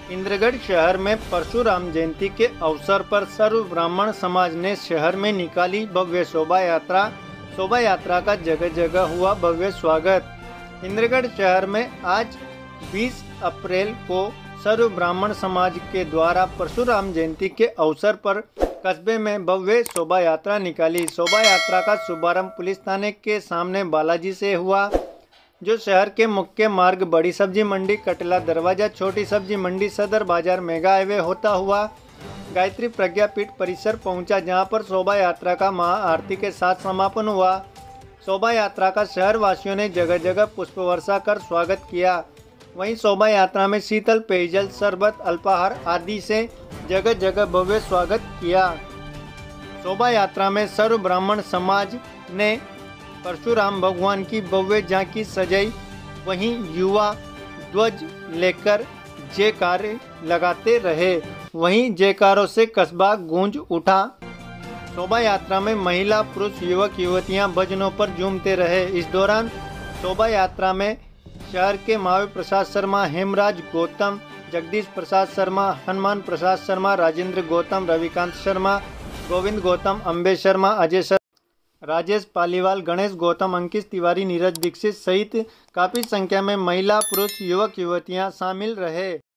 इंद्रगढ़ शहर में परशुराम जयंती के अवसर पर सर्व ब्राह्मण समाज ने शहर में निकाली भव्य शोभा यात्रा का जगह जगह हुआ भव्य स्वागत। इंद्रगढ़ शहर में आज 20 अप्रैल को सर्व ब्राह्मण समाज के द्वारा परशुराम जयंती के अवसर पर कस्बे में भव्य शोभा यात्रा निकाली। शोभा यात्रा का शुभारंभ पुलिस थाने के सामने बालाजी से हुआ, जो शहर के मुख्य मार्ग बड़ी सब्जी मंडी, कटला दरवाजा, छोटी सब्जी मंडी, सदर बाजार, मेगा हाईवे होता हुआ गायत्री प्रज्ञापीठ परिसर पहुंचा, जहां पर शोभा यात्रा का महाआरती के साथ समापन हुआ। शोभा यात्रा का शहर वासियों ने जगह जगह पुष्प वर्षा कर स्वागत किया। वहीं शोभा यात्रा में शीतल पेयजल, शरबत, अल्पाहार आदि से जगह जगह भव्य स्वागत किया। शोभा यात्रा में सर्व ब्राह्मण समाज ने परशुराम भगवान की भव्य झांकी सजाई। वहीं युवा ध्वज लेकर जयकारे लगाते रहे। वहीं जयकारों से कस्बा गूंज उठा। शोभा यात्रा में महिला, पुरुष, युवक युवतियां भजनों पर झूमते रहे। इस दौरान शोभा यात्रा में शहर के महावीर प्रसाद शर्मा, हेमराज गौतम, जगदीश प्रसाद शर्मा, हनुमान प्रसाद शर्मा, राजेंद्र गौतम, रविकांत शर्मा, गोविंद गौतम, अम्बे शर्मा, अजय शर्मा, राजेश पालीवाल, गणेश गौतम, अंकित तिवारी, नीरज दीक्षित सहित काफ़ी संख्या में महिला, पुरुष, युवक युवतियां शामिल रहे।